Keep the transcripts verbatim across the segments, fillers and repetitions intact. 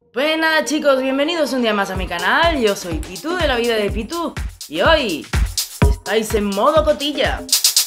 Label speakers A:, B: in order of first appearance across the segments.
A: Pues nada chicos, bienvenidos un día más a mi canal, yo soy Pitu de la vida de Pitu y hoy estáis en modo cotilla.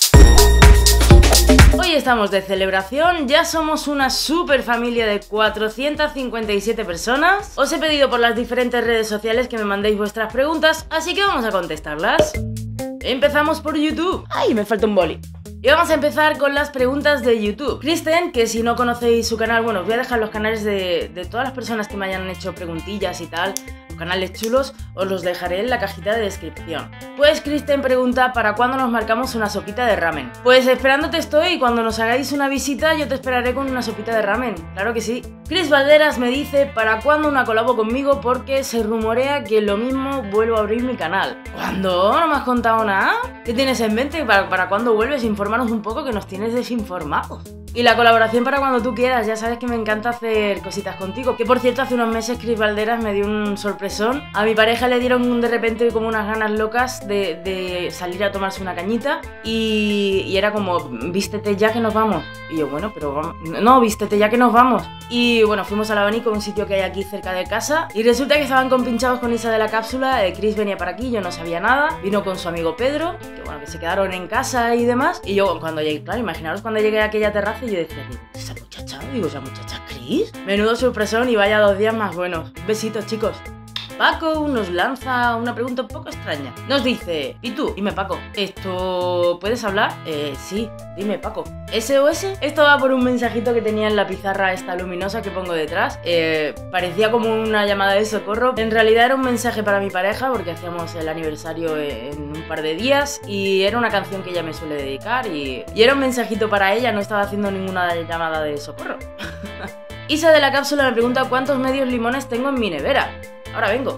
A: Hoy estamos de celebración, ya somos una super familia de cuatrocientas cincuenta y siete personas. Os he pedido por las diferentes redes sociales que me mandéis vuestras preguntas, así que vamos a contestarlas. Empezamos por YouTube. ¡Ay, me falta un boli! Y vamos a empezar con las preguntas de YouTube. Kristen, que si no conocéis su canal, bueno, os voy a dejar los canales de, de todas las personas que me hayan hecho preguntillas y tal, los canales chulos, os los dejaré en la cajita de descripción. Pues Kristen pregunta, ¿para cuándo nos marcamos una sopita de ramen? Pues esperándote estoy y cuando nos hagáis una visita yo te esperaré con una sopita de ramen, claro que sí. Chris Valderas me dice, ¿para cuándo una colabo conmigo? Porque se rumorea que lo mismo vuelvo a abrir mi canal. ¿Cuándo? ¿No me has contado nada? ¿Qué tienes en mente? ¿Para, para cuándo vuelves? Infórmanos un poco que nos tienes desinformados. Y la colaboración para cuando tú quieras, ya sabes que me encanta hacer cositas contigo. Que por cierto, hace unos meses Chris Valderas me dio un sorpresón. A mi pareja le dieron de repente como unas ganas locas de, de salir a tomarse una cañita. Y, y era como, vístete ya que nos vamos. Y yo, bueno, pero vamos. No, vístete ya que nos vamos. Y bueno, fuimos al Abanico, un sitio que hay aquí cerca de casa. Y resulta que estaban compinchados con Isa de la cápsula. eh, Chris venía para aquí, yo no sabía nada. Vino con su amigo Pedro, que bueno, que se quedaron en casa y demás. Y yo cuando llegué, claro, imaginaros cuando llegué a aquella terraza y yo decía, digo, ¿esa muchacha? Digo, ¿esa muchacha Chris? Menudo sorpresón y vaya dos días más buenos. Besitos, chicos. Paco nos lanza una pregunta un poco extraña. Nos dice, ¿y tú? Dime, Paco, ¿esto puedes hablar? Eh, sí, dime, Paco. ¿S O S? Esto va por un mensajito que tenía en la pizarra esta luminosa que pongo detrás. Eh, parecía como una llamada de socorro. En realidad era un mensaje para mi pareja porque hacíamos el aniversario en un par de días y era una canción que ella me suele dedicar y, y era un mensajito para ella, no estaba haciendo ninguna llamada de socorro. Isa de la cápsula me pregunta cuántos medios limones tengo en mi nevera. Ahora vengo.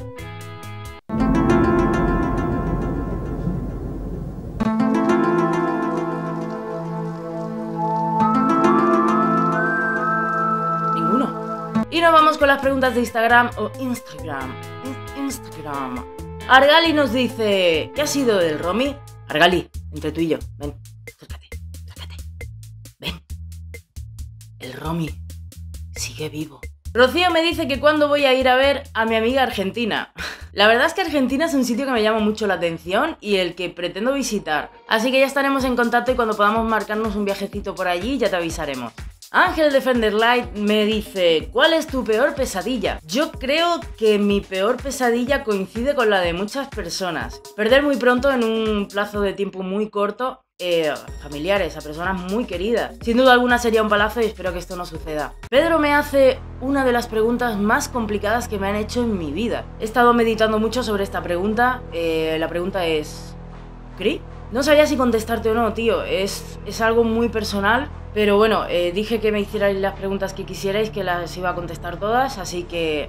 A: Ninguno. Y nos vamos con las preguntas de Instagram o Instagram. Instagram. Argali nos dice, ¿qué ha sido del Romy? Argali, entre tú y yo, ven, acércate, acércate. Ven. El Romy sigue vivo. Rocío me dice que cuándo voy a ir a ver a mi amiga Argentina. La verdad es que Argentina es un sitio que me llama mucho la atención y el que pretendo visitar. Así que ya estaremos en contacto y cuando podamos marcarnos un viajecito por allí ya te avisaremos. Ángel Defender Light me dice, ¿cuál es tu peor pesadilla? Yo creo que mi peor pesadilla coincide con la de muchas personas. Perder muy pronto en un plazo de tiempo muy corto Eh, familiares, a personas muy queridas. Sin duda alguna sería un palazo y espero que esto no suceda. Pedro me hace una de las preguntas más complicadas que me han hecho en mi vida. He estado meditando mucho sobre esta pregunta. Eh, la pregunta es... ¿Cri? No sabía si contestarte o no, tío. Es, es algo muy personal. Pero bueno, eh, dije que me hicierais las preguntas que quisierais, que las iba a contestar todas, así que...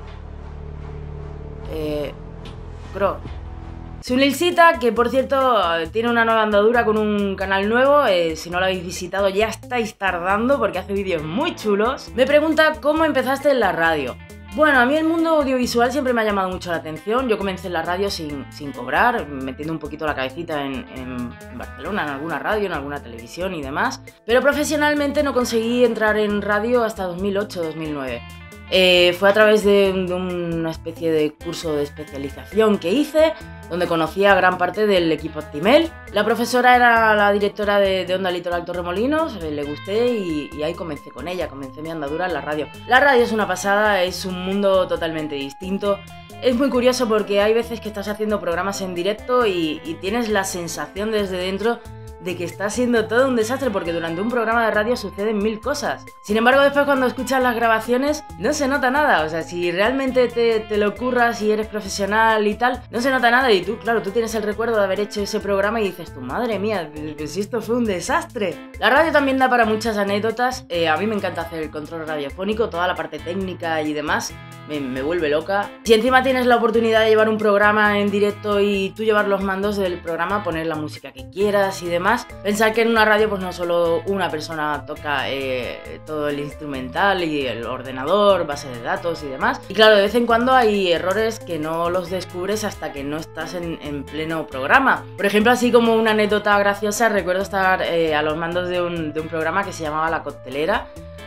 A: Eh... Bro... Sunilcita, que por cierto tiene una nueva andadura con un canal nuevo, eh, si no lo habéis visitado ya estáis tardando porque hace vídeos muy chulos, me pregunta cómo empezaste en la radio. Bueno, a mí el mundo audiovisual siempre me ha llamado mucho la atención. Yo comencé en la radio sin, sin cobrar, metiendo un poquito la cabecita en, en Barcelona, en alguna radio, en alguna televisión y demás. Pero profesionalmente no conseguí entrar en radio hasta dos mil ocho dos mil nueve. Eh, fue a través de, de una especie de curso de especialización que hice, donde conocí a gran parte del equipo Actimel. La profesora era la directora de, de Onda Litoral Torremolinos, eh, le gusté y, y ahí comencé con ella, comencé mi andadura en la radio. La radio es una pasada, es un mundo totalmente distinto. Es muy curioso porque hay veces que estás haciendo programas en directo y, y tienes la sensación desde dentro de que está siendo todo un desastre porque durante un programa de radio suceden mil cosas. Sin embargo, después cuando escuchas las grabaciones no se nota nada. O sea, si realmente te, te lo curras y eres profesional y tal, no se nota nada y tú, claro, tú tienes el recuerdo de haber hecho ese programa y dices, tu madre mía, si esto fue un desastre. La radio también da para muchas anécdotas. Eh, a mí me encanta hacer el control radiofónico, toda la parte técnica y demás. Me, me vuelve loca. Si encima tienes la oportunidad de llevar un programa en directo y tú llevar los mandos del programa, poner la música que quieras y demás, pensar que en una radio pues no solo una persona toca eh, todo el instrumental y el ordenador, base de datos y demás. Y claro, de vez en cuando hay errores que no los descubres hasta que no estás en, en pleno programa. Por ejemplo, así como una anécdota graciosa, recuerdo estar eh, a los mandos de un, de un programa que se llamaba La Coctelera,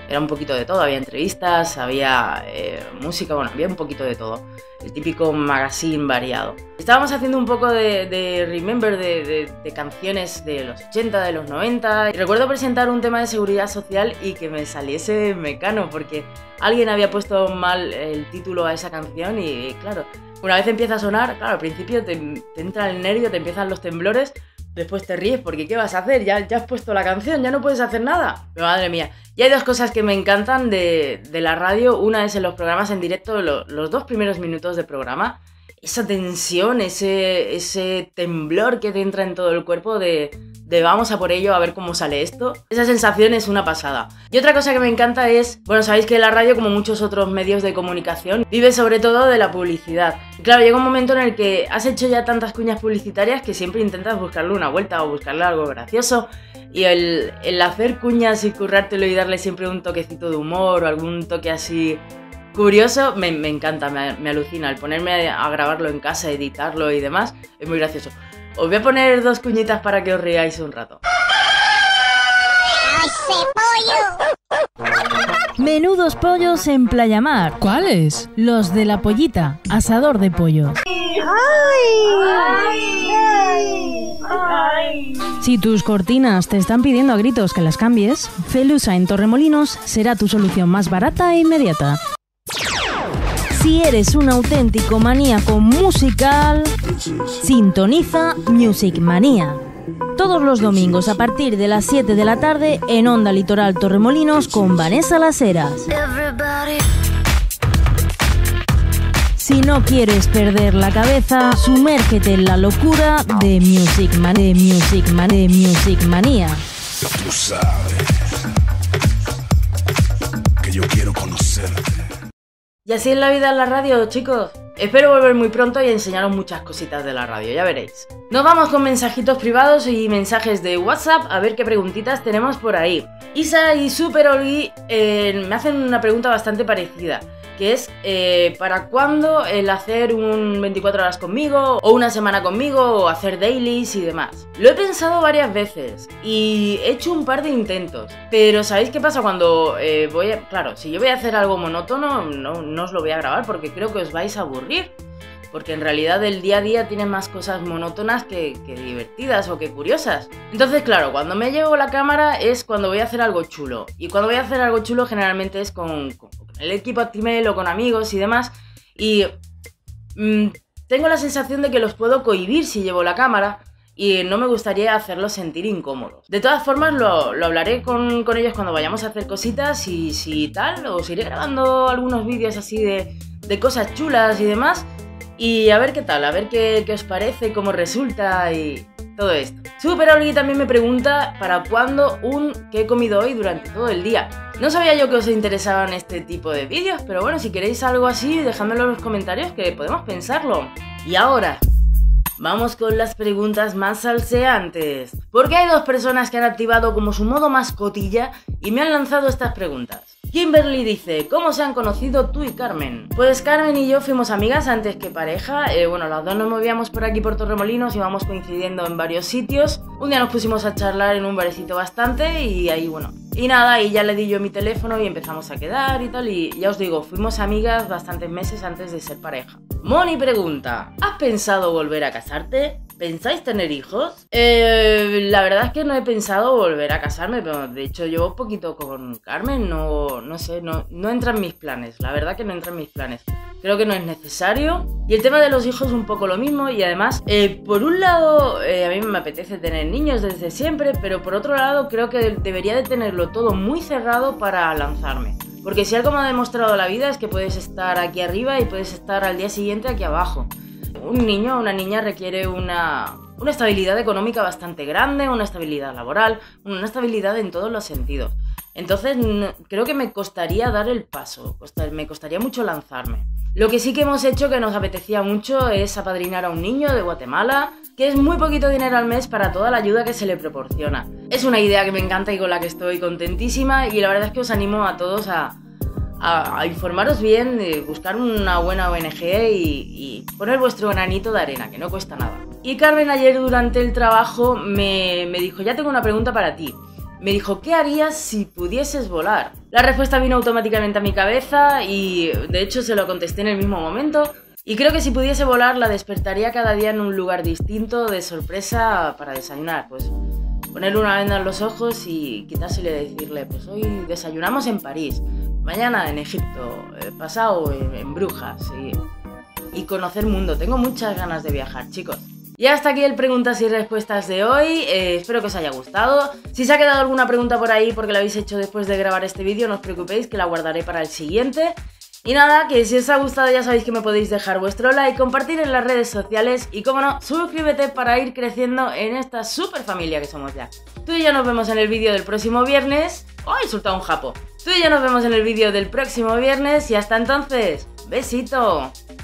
A: Era un poquito de todo, había entrevistas, había eh, música, bueno, había un poquito de todo. El típico magazine variado. Estábamos haciendo un poco de, de remember de, de, de canciones de los ochenta, de los noventa. Y recuerdo presentar un tema de seguridad social y que me saliese Mecano, porque alguien había puesto mal el título a esa canción y, claro, una vez empieza a sonar, claro, al principio te, te entra el nervio, te empiezan los temblores, después te ríes porque ¿qué vas a hacer? Ya, ya has puesto la canción, ya no puedes hacer nada. Pero madre mía. Y hay dos cosas que me encantan de, de la radio. Una es en los programas en directo, lo, los dos primeros minutos de programa. Esa tensión, ese, ese temblor que te entra en todo el cuerpo de, de vamos a por ello, a ver cómo sale esto. Esa sensación es una pasada. Y otra cosa que me encanta es, bueno, sabéis que la radio, como muchos otros medios de comunicación, vive sobre todo de la publicidad. Y claro, llega un momento en el que has hecho ya tantas cuñas publicitarias que siempre intentas buscarle una vuelta o buscarle algo gracioso. Y el, el hacer cuñas y currártelo y darle siempre un toquecito de humor o algún toque así curioso, me, me encanta, me, me alucina. El ponerme a grabarlo en casa, editarlo y demás, es muy gracioso. Os voy a poner dos cuñitas para que os riáis un rato.
B: Menudos pollos en Playamar.
C: ¿Cuáles?
B: Los de la pollita, asador de pollos. Si tus cortinas te están pidiendo a gritos que las cambies, Felusa en Torremolinos será tu solución más barata e inmediata. Si eres un auténtico maníaco musical, sintoniza Music Manía. Todos los domingos a partir de las siete de la tarde en Onda Litoral Torremolinos con Vanessa Las Heras. Si no quieres perder la cabeza, sumérgete en la locura de Music Man, de Music Man, de Music Manía.
D: Tú sabes que yo quiero conocerte.
A: Y así es la vida en la radio, chicos. Espero volver muy pronto y enseñaros muchas cositas de la radio, ya veréis. Nos vamos con mensajitos privados y mensajes de WhatsApp a ver qué preguntitas tenemos por ahí. Isa y Super Olgi eh, me hacen una pregunta bastante parecida, que es eh, ¿para cuándo el hacer un veinticuatro horas conmigo o una semana conmigo o hacer dailies y demás? Lo he pensado varias veces y he hecho un par de intentos, pero ¿sabéis qué pasa cuando eh, voy a... Claro, si yo voy a hacer algo monótono no, no os lo voy a grabar porque creo que os vais a aburrir, porque en realidad el día a día tiene más cosas monótonas que, que divertidas o que curiosas. Entonces, claro, cuando me llevo la cámara es cuando voy a hacer algo chulo, y cuando voy a hacer algo chulo generalmente es con, con el equipo Actimel o con amigos y demás, y mmm, tengo la sensación de que los puedo cohibir si llevo la cámara y no me gustaría hacerlos sentir incómodos. De todas formas lo, lo hablaré con, con ellos cuando vayamos a hacer cositas y si tal, os iré grabando algunos vídeos así de, de cosas chulas y demás. Y a ver qué tal, a ver qué, qué os parece, cómo resulta y todo esto. Super Olgi también me pregunta para cuándo un qué he comido hoy durante todo el día. No sabía yo que os interesaban este tipo de vídeos, pero bueno, si queréis algo así, dejádmelo en los comentarios que podemos pensarlo. Y ahora, vamos con las preguntas más salseantes. Porque hay dos personas que han activado como su modo mascotilla y me han lanzado estas preguntas. Kimberly dice, ¿cómo se han conocido tú y Carmen? Pues Carmen y yo fuimos amigas antes que pareja, eh, bueno, las dos nos movíamos por aquí por Torremolinos, íbamos coincidiendo en varios sitios. Un día nos pusimos a charlar en un barecito bastante y ahí, bueno, y nada, y ya le di yo mi teléfono y empezamos a quedar y tal, y ya os digo, fuimos amigas bastantes meses antes de ser pareja. Moni pregunta, ¿has pensado volver a casarte? ¿Pensáis tener hijos? Eh, la verdad es que no he pensado volver a casarme, pero de hecho llevo poquito con Carmen, no, no sé, no, no entra en mis planes, la verdad que no entra en mis planes. Creo que no es necesario. Y el tema de los hijos es un poco lo mismo y además, eh, por un lado, eh, a mí me apetece tener niños desde siempre, pero por otro lado creo que debería de tenerlo todo muy cerrado para lanzarme. Porque si algo me ha demostrado la vida es que puedes estar aquí arriba y puedes estar al día siguiente aquí abajo. Un niño o una niña requiere una, una estabilidad económica bastante grande, una estabilidad laboral, una estabilidad en todos los sentidos. Entonces no, creo que me costaría dar el paso, costar, me costaría mucho lanzarme. Lo que sí que hemos hecho que nos apetecía mucho es apadrinar a un niño de Guatemala, que es muy poquito dinero al mes para toda la ayuda que se le proporciona. Es una idea que me encanta y con la que estoy contentísima y la verdad es que os animo a todos a... A, a informaros bien, de buscar una buena O N G y, y poner vuestro granito de arena, que no cuesta nada. Y Carmen ayer durante el trabajo me, me dijo, ya tengo una pregunta para ti. Me dijo, ¿qué harías si pudieses volar? La respuesta vino automáticamente a mi cabeza y de hecho se lo contesté en el mismo momento. Y creo que si pudiese volar la despertaría cada día en un lugar distinto de sorpresa para desayunar. Pues ponerle una venda en los ojos y quitársele y decirle, pues hoy desayunamos en París, mañana en Egipto, eh, pasado en, en Brujas y, y conocer mundo. Tengo muchas ganas de viajar, chicos. Y hasta aquí el preguntas y respuestas de hoy, eh, espero que os haya gustado. Si se ha quedado alguna pregunta por ahí porque la habéis hecho después de grabar este vídeo, no os preocupéis que la guardaré para el siguiente. Y nada, que si os ha gustado ya sabéis que me podéis dejar vuestro like, compartir en las redes sociales y como no, suscríbete para ir creciendo en esta super familia que somos ya. Tú y yo nos vemos en el vídeo del próximo viernes. ¡Ay, he soltado un japo! Tú y yo nos vemos en el vídeo del próximo viernes y hasta entonces, ¡besito!